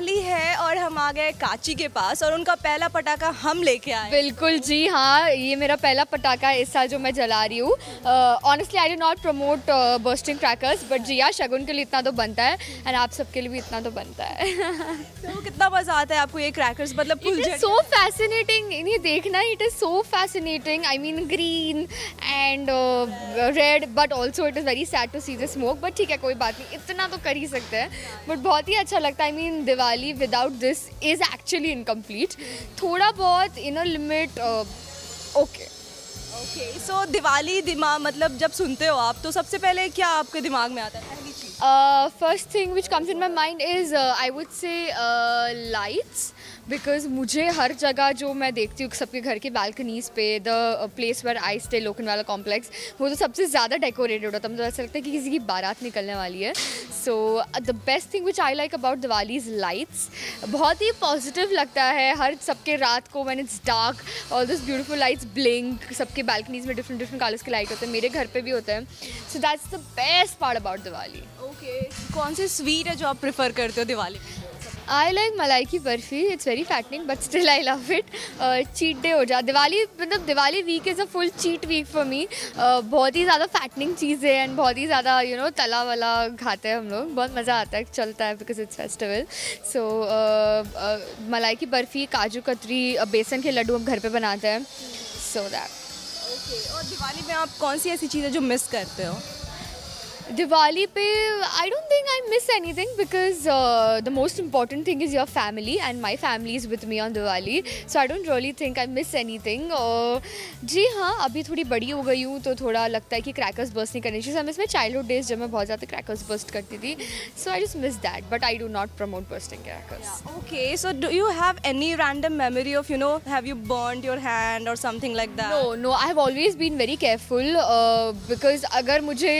दिवाली है और हम आ गए काची के पास और उनका पहला पटाखा हम लेके आए। बिल्कुल जी हाँ, ये मेरा पहला पटाखा है इस साल जो मैं जला रही हूँ। Honestly I do not promote bursting crackers, but जी हाँ, शगुन के लिए इतना तो बनता है एंड आप सबके लिए भी इतना तो बनता है। तो कितना मजा आता है आपको ये क्रैकर्स, मतलब इट इज सो फैसिनेटिंग, इन्हें देखना, it is so fascinating. I mean green and red, but also it is very sad to see the smoke, but ठीक है कोई बात नहीं, इतना तो कर ही सकते हैं। बट बहुत ही अच्छा लगता है। I mean Diwali without this is actually incomplete. थोड़ा बहुत in a limit okay. So Diwali दिमाग मतलब जब सुनते हो आप तो सबसे पहले क्या आपके दिमाग में आता है पहली चीज़? First thing which comes in my mind is I would say lights, because मुझे हर जगह जो मैं देखती हूँ सबके घर की बालकनीज़ पे, the place where I stay Lokhandwala complex, वो तो सबसे ज़्यादा डेकोरेटेड होता है। मुझे ऐसा लगता है कि किसी की बारात निकलने वाली है। So the best thing which I like about Diwali is lights. बहुत ही पॉजिटिव लगता है हर सबके रात को when it's dark, all this beautiful lights blink. सबके बालकनीज़ में डिफरेंट डिफरेंट कलर्स के लाइट होते हैं, मेरे घर पे भी होते हैं। So that's the best part about Diwali. Okay, कौन से स्वीट है जो आप प्रेफर करते हो दिवाली में? आई लाइक मलाई की बर्फ़ी, it's very fattening but still I love it. Cheat day हो जा, दिवाली मतलब Diwali week is a full cheat week for me. बहुत ही ज़्यादा फैटनिंग चीज़ें एंड बहुत ही ज़्यादा यू नो तला वाला खाते हैं हम लोग, बहुत मज़ा आता है, चलता है बिकॉज इट्स फेस्टिवल। सो मलाई की बर्फ़ी, काजू कतरी, बेसन के लड्डू हम घर पे बनाते हैं। So that. ओके, और दिवाली में आप कौन सी ऐसी चीज़ें जो मिस करते हो? दिवाली पे I don't think I miss anything because the most important thing is your family and my family is with me on Diwali. So I don't really think I miss anything. जी हाँ, अभी थोड़ी बड़ी हो गई हूँ तो थोड़ा लगता है कि क्रैकर्स बर्स्ट नहीं करनी चाहिए। मिस माई चाइल्डहुड डेज जब मैं बहुत ज़्यादा क्रैकर्स बर्स्ट करती थी। So I just miss that, but I do not promote bursting crackers. Okay, so do you have any random memory of have you burned your hand और something like that? No, I have always been very careful because अगर मुझे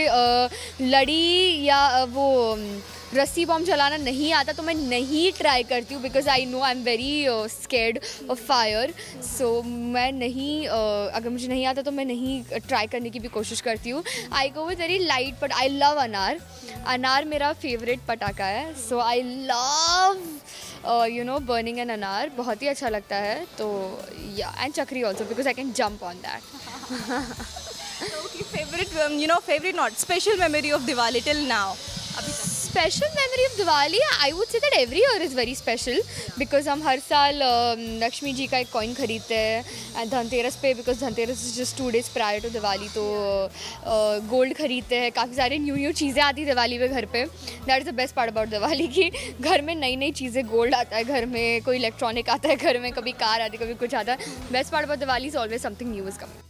लड़ी या वो रस्सी bomb चलाना नहीं आता तो मैं नहीं ट्राई करती हूँ, because I know I am very scared of fire. So मैं नहीं अगर मुझे नहीं आता तो मैं नहीं ट्राई करने की भी कोशिश करती हूँ। I go with very light, but I love अनार। अनार मेरा फेवरेट पटाखा है। So I love you know burning an अनार, बहुत ही अच्छा लगता है। तो या एंड चक्री also because I can jump on that. Okay, favorite not special memory of Diwali till now. Special memory of Diwali, I would say that every year is very special because हम हर साल लक्ष्मी जी का एक कॉइन खरीदते हैं and Dhanteras पे, because Dhanteras is just 2 days prior to Diwali, तो gold खरीदते हैं। काफ़ी सारे न्यू चीज़ें आती है दिवाली पे घर पे। That is the best part about Diwali की घर में नई चीज़ें, गोल्ड आता है घर में, कोई इलेक्ट्रॉनिक आता है घर में, कभी कार आती है, कभी कुछ आता है। Best part about Diwali is always something new is coming.